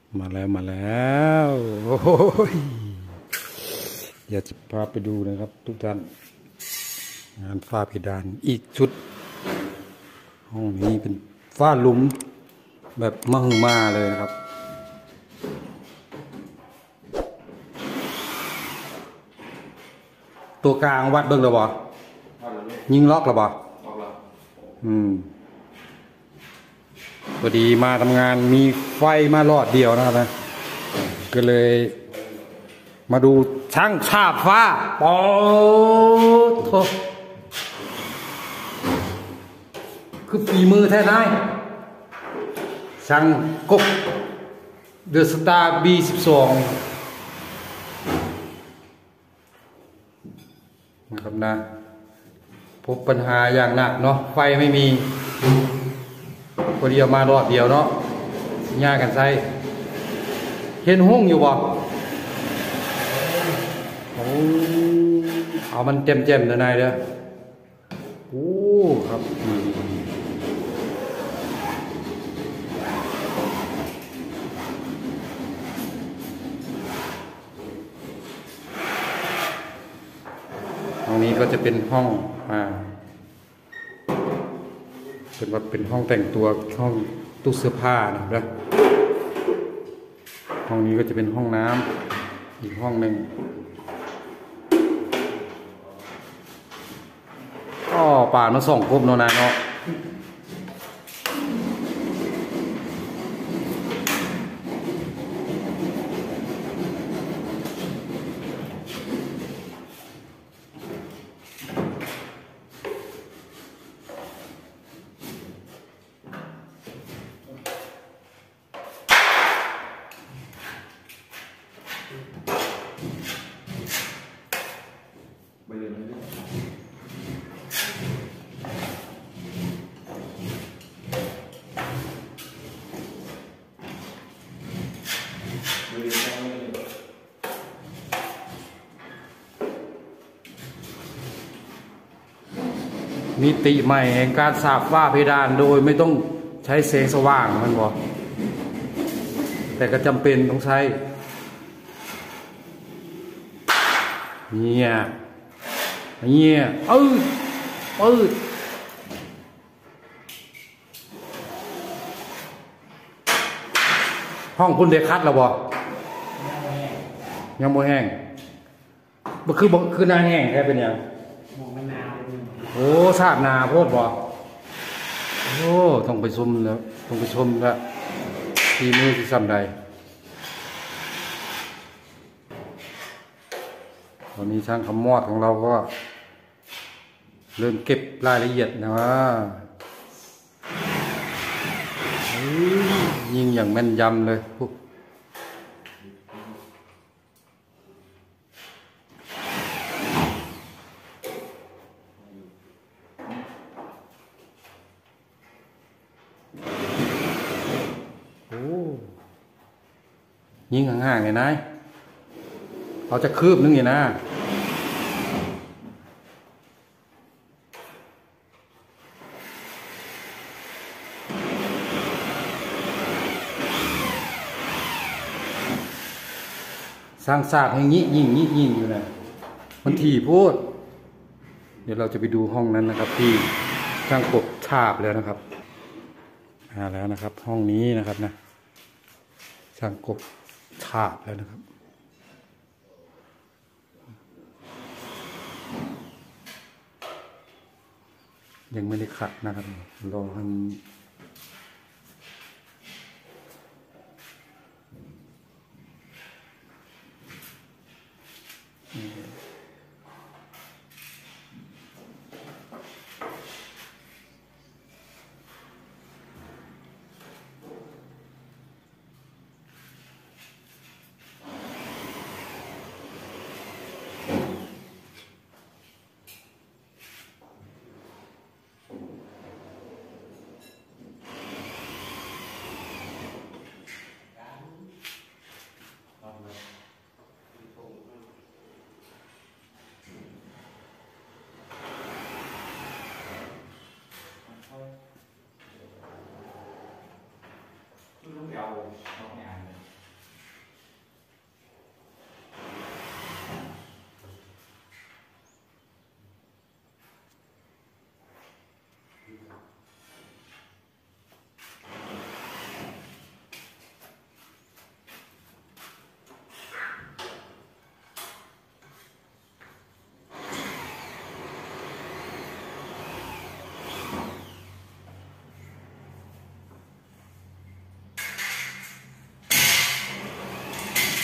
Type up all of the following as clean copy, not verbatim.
มาแล้วโอ้ยอยากจะพาไปดูนะครับทุกท่านงานฝ้าเพดานอีกชุดห้องนี้เป็นฝ้าหลุมแบบมหึมาเลยนะครับตัวกลางวัดเบิ้งหรือเปล่ายิงล็อกหรือเปล่าพอดีมาทำงานมีไฟมาหลอดเดียวนะครับนะก็เลยมาดูช่างฉาบฟ้าปอโถคือฝีมือแท้นายช่างกบเดอะสตาร์ B12 นะครับนะพบปัญหาอย่างหนักเนาะไฟไม่มีพอดีมารอบเดียวเนาะยากกันใส่เห็นห้องอยู่บ่เอามันเจ็มๆนายเด้อโอ้ครับห้องนี้ก็จะเป็นห้องเป็นห้องแต่งตัวห้องตู้เสื้อผ้านะครับห้องนี้ก็จะเป็นห้องน้ำอีกห้องหนึ่งก็ป่ามาส่องครบเนาะนะเนาะมิติใหม่แห่งการฉาบฝ้าเพดานโดยไม่ต้องใช้แสงสว่างมันบอกแต่ก็จำเป็นต้องใช้เนี่ยห้องคุณเดคัดแล้วบ่ยังบ่แห้งบ่คือหน้าแห้งแค่เป็นยังโอ้ทราบนาโพดบ่โอ้ต้องไปชมแล้วทีมือที่ซ้ำใดตอนนี้ช่างคำมอดของเราก็เริ่มเก็บรายละเอียดนะว่ายิงอย่างแม่นยำเลยพวกยิงห่างๆไงนายเราจะคืบนึงอย่างนะสร้างซากให้ยิงอยู่นะมันถี่พูดเดี๋ยวเราจะไปดูห้องนั้นนะครับที่ช่างกบฉาบแล้วนะครับแล้วนะครับห้องนี้นะครับนะช่างกบฉาบแล้วนะครับยังไม่ได้ขัดนะครับรอให้เอางานเลย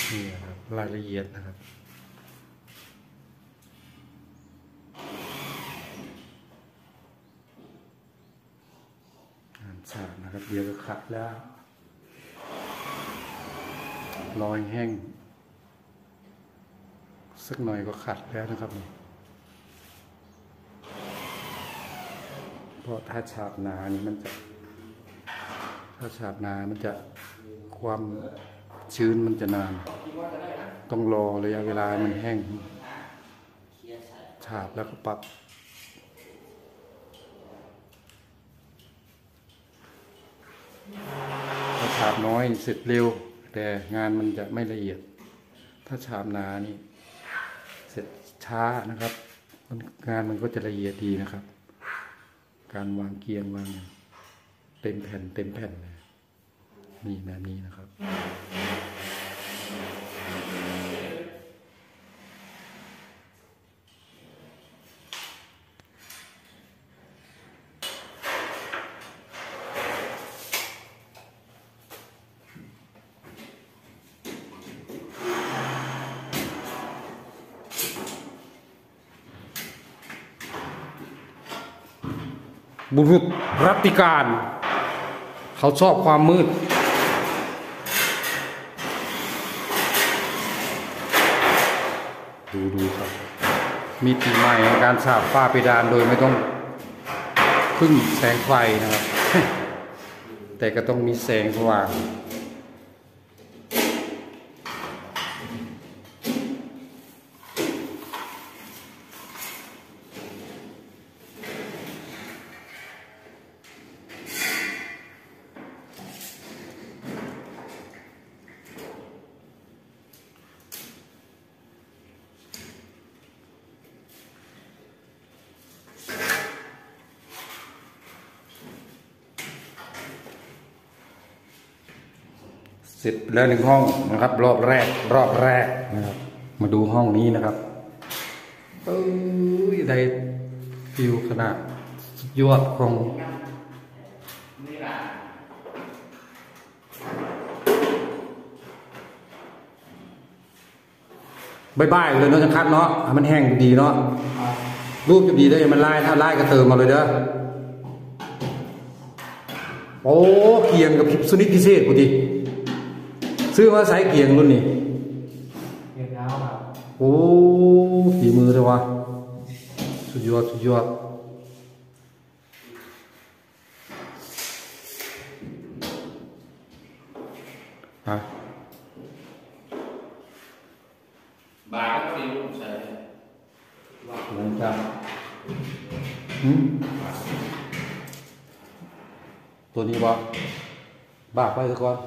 นี่นะครับรายละเอียดนะครับงานฉาบนะครับเดี๋ยวก็ขัดแล้วรอยแห้งสักหน่อยก็ขัดแล้วนะครับเพราะถ้าฉาบหนานี่มันจะความชื้นมันจะนานต้องรอระยะเวลามันแห้งฉาบแล้วก็ปรับถ้าฉาบน้อยเสร็จเร็วแต่งานมันจะไม่ละเอียดถ้าฉาบหนานี่เสร็จช้านะครับงานมันก็จะละเอียดดีนะครับการวางเกียงวางเต็มแผ่นนี่แบบนี้นะครับบุรุษรัตติการเขาชอบความมืดดูครับมีตีใหม่ในการฉาบฝ้าเพดานโดยไม่ต้องพึ่งแสงไฟนะครับ แต่ก็ต้องมีแสงสว่างเสร็จแล้ว1 ห้องนะครับรอบแรกนะครับมาดูห้องนี้นะครับได้ฟิวขนาดสุดยอดของบายเลยเนาะจังคัดเนาะมันแห้งดีเนาะรูปจะดีได้มันไล่ถ้าไล่ก็เติมมาเลยเด้อโอ้เกียงกับสุนิพิเศษกูดิซื้อมาใส่เกียงรุ่นนี้เกียงยาวครับโอ้ฝีมือเลยวะสุดยอดฮะบาร์ก็ฟิวใช่หลังจากตัวนี้บ่บากไปซะก่อน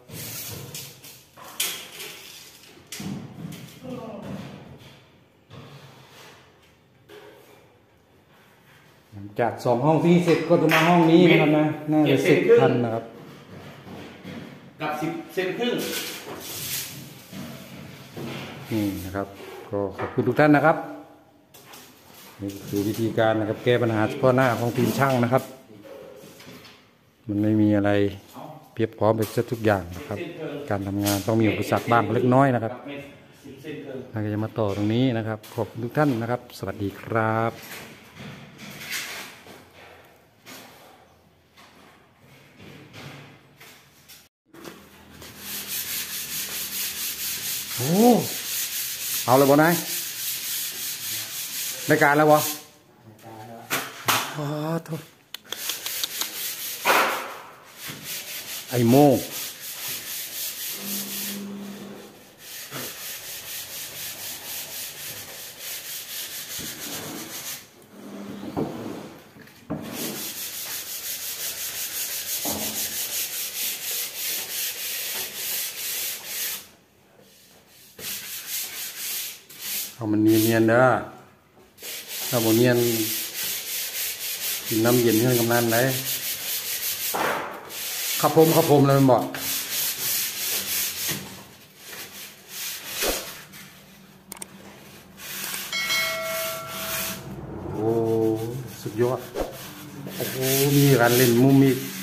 จาก2 ห้องที่เสร็จก็จะมาห้องนี้นะครับนะน่าจะเสร็จทันนะครับกับ10 เซนครึ่งนี่นะครับก็ขอบคุณทุกท่านนะครับนี่คือวิธีการนะครับแก้ปัญหาเฉพาะหน้าของทีมช่างนะครับมันไม่มีอะไรเพียบพร้อมไปซะทุกอย่างนะครับการทำงานต้องมีอุปสรรคบ้างเล็กน้อยนะครับเราจะมาต่อตรงนี้นะครับขอบคุณทุกท่านนะครับสวัสดีครับโอ้เอาเลยบ่นายได้การแล้วบ่อ๋อโทษไอโม่เอามันเนียนๆเด้อถ้าบ่เนียนกินน้ำเย็นให้กำนันได้ขับผมแล้วมันบอกโอ้สุดยอดโอ้โหมีการเล่นมุมอีก